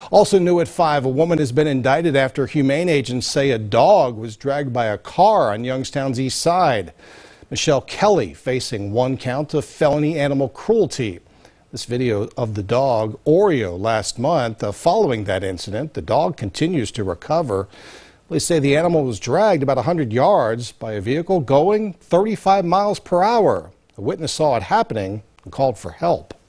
Also new at 5, a woman has been indicted after humane agents say a dog was dragged by a car on Youngstown's east side. Mechelle Kelly facing 1 count of felony animal cruelty. This video of the dog, Oreo, last month. Following that incident, the dog continues to recover. Police say the animal was dragged about 100 yards by a vehicle going 35 miles per hour. A witness saw it happening and called for help.